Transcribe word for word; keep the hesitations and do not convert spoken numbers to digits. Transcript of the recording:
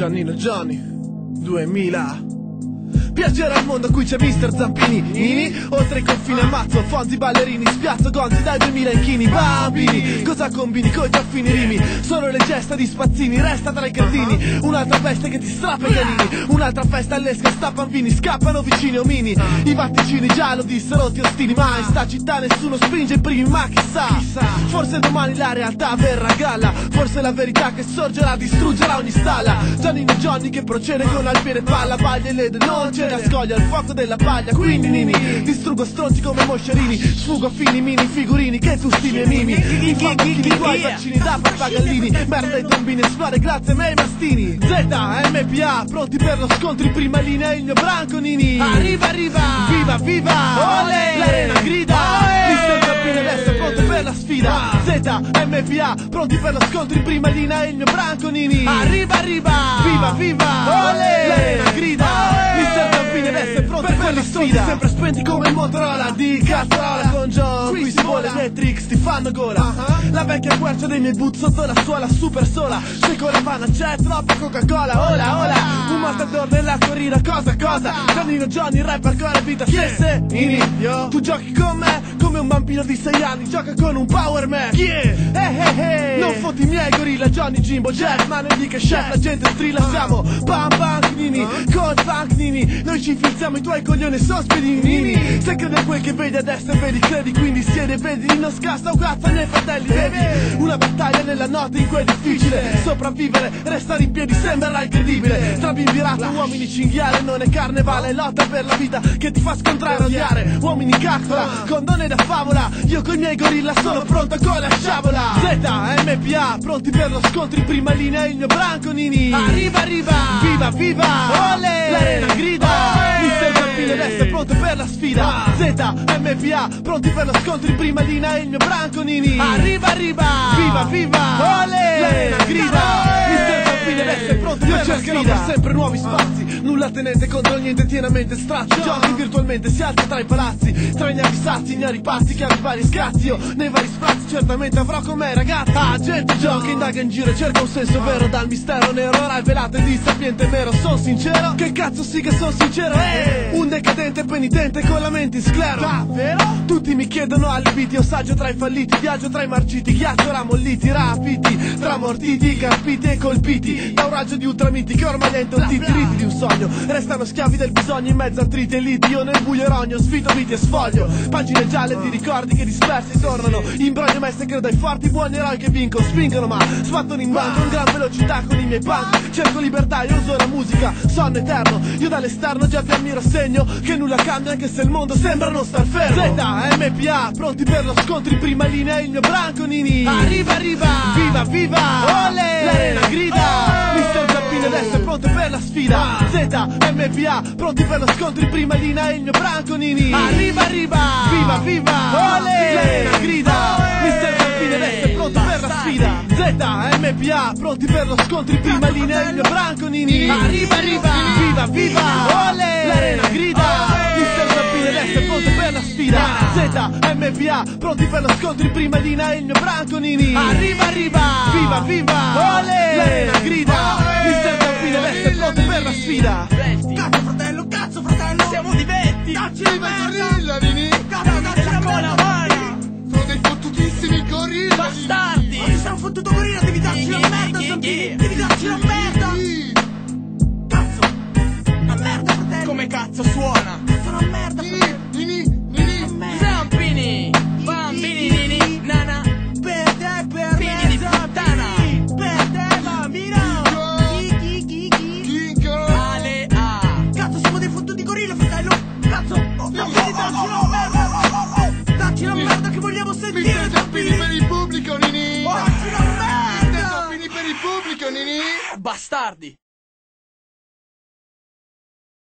Giannino Johnny duemila. Piacere al mondo, qui c'è mister Zampini Nini. Oltre il confine ammazzo, Fonzi, ballerini, spiazzo gonzi dai duemila inchini. Bambini, cosa combini coi giaffini rimi? Sono le gesta di spazzini, resta tra i cardini. Un'altra festa che ti strappa i canini, un'altra festa all'esca, stappano vini, scappano vicini omini. I batticini già lo dissero ti ostini, ma in sta città nessuno spinge i primi, ma chissà, forse domani la realtà verrà a galla, forse la verità che sorgerà distruggerà ogni stalla. Giannino Johnny che procede con al piede palla, paglia e lede, non c'è la scoglia, il fuoco della paglia. Quindi Nini, distruggo stronzi come moscerini, sfugo fini mini figurini che tu stimi e mimi. Infamo chi di tuoi vaccini da pappagallini, merda i tombini, esplode grazie a me i mastini. Z, M P A, pronti per lo scontro in prima linea, il mio branco Nini. Arriva, arriva, viva, viva, olè, l'arena grida, mister Zampini adesso è pronto per la sfida. Z, M P A, pronti per lo scontro in prima linea, il mio branco Nini. Arriva, arriva, viva, viva, olè, l'arena grida, mister Zampini adesso è pronto per, per la sfida. Sempre spenti come il Motorola di cazzarola con John, qui si vuole Matrix, ti fanno gola. uh-huh. La vecchia quercia dei miei boot sotto la suola super sola, se con la panna c'è troppa Coca-Cola. Ola, ola, un matador nella corrida, cosa, cosa. Giannino Johnny, rapper con la vita stesse. Inizio, tu giochi con me come un bambino di sei anni gioca con un power man. Yeah, hey, hey, hey. Non fotti i miei gorilla, Johnny, Jimbo, Jack, ma non dica chef, la gente strilla. Siamo Bam Bam Nini, con Funk Nini, noi ci infilziamo, i tuoi coglioni sono spedini. Se crede a quel che vedi adesso vedi, credi, quindi siedi e vedi, non scassa un cazzo ai miei fratelli, vedi. Una battaglia nella notte in cui è difficile sopravvivere, restare in piedi sembrerà incredibile. Tra bimbi rata, uomini cinghiale, non è carnevale, lotta per la vita che ti fa scontrare, odiare. Uomini caccola, condone da favola, io con i miei gorilla sono pronto con la sciabola. Z, M P A, pronti per lo scontro in prima linea, il mio branco Nini. Arriva, arriva, viva, viva, olè, l'arena grida, mister Zampini adesso è pronto per la sfida. Z, M P A, pronti per lo scontro in prima linea, il mio branco Nini. Arriva, arriva, viva, viva, olè, l'arena grida, mister Zampini adesso è pronto per la sfida. Io cercherò per sempre nuovi spazi, nulla tenente contro niente, tiene a mente strazzi. Giochi virtualmente, si alza tra i palazzi, tra i gnari sazzi, ignari pazzi che hanno vari scazzi. Io nei vari spazi certamente avrò con me ragazzi. Ah, gente gioca, indaga in giro e cerca un senso vero dal mistero nero, orai velato e di sapiente mero. Son sincero, che cazzo sì che son sincero, eh. Un decadente penitente con la mente in sclero. Davvero? Tutti mi chiedono allibiti, io saggio tra i falliti, viaggio tra i marciti, ghiaccio ramolliti, rapiti, tramortiti, carpiti e colpiti da un raggio di ultramiti che ormai è intontiti, riti di un sogno, restano schiavi del bisogno in mezzo a triti e liti. Io nel buio rogno, sfido viti e sfoglio pagine gialle di ricordi che dispersi tornano, imbroglio me se credo ai forti, buoni eroi che vincono, spingono ma sbattono in banco con gran velocità con i miei punk. Cerco libertà, io uso la musica, sonno eterno, io dall'esterno già ti ammiro, segno che nulla cambia anche se il mondo sembra non star fermo. Z, M P A, pronti per lo scontro in prima linea, il mio branco Nini. Arriva, arriva, viva, viva, olè, l'arena grida, mister Zampini adesso è pronto per la sfida. Z, M P A, pronti per lo scontro in prima linea, il mio branco Nini. Arriva, arriva, viva, viva, olè, l'arena grida, mister Zampini adesso è pronto per la sfida. Z, M P A, pronti per lo scontro in prima linea, il mio branco Nini. Arriva, arriva, viva, viva, olè, l'arena grida, mister Zampini adesso è pronto per la sfida. Z, M P A, pronti per lo scontro in prima linea, il mio branco Nini. Arriva, arriva, viva, viva, olè, l'arena grida, mister Zampini adesso è pronto per la sfida. Cazzo fratello, cazzo fratello, siamo di venti. Dacci la gorilla, Nini. Cazzo, dacci la cola, vai. Sono dei fottutissimi gorilla, bastardi. Ma sei un fottuto gorilla, devi darci la merda, Zampini. Devi darci la merda. Cazzo, la merda fratello. Come cazzo suona? Cazzo una merda fratello. Nini, Nini, Zampini, bambini Nini, nana, per te, per me, figli di puttana, per te bambino. Chi, chi, chi, chi. Kinko, Ale A. Cazzo, siamo dei fottuti gorilla fratello. Cazzo, oh, Zampini, dacci la merda. Dacci la merda che vogliamo sentire. mister Zampini per il pubblico, Nini. Dacci la merda. mister Zampini per il pubblico, Nini. Bastardi.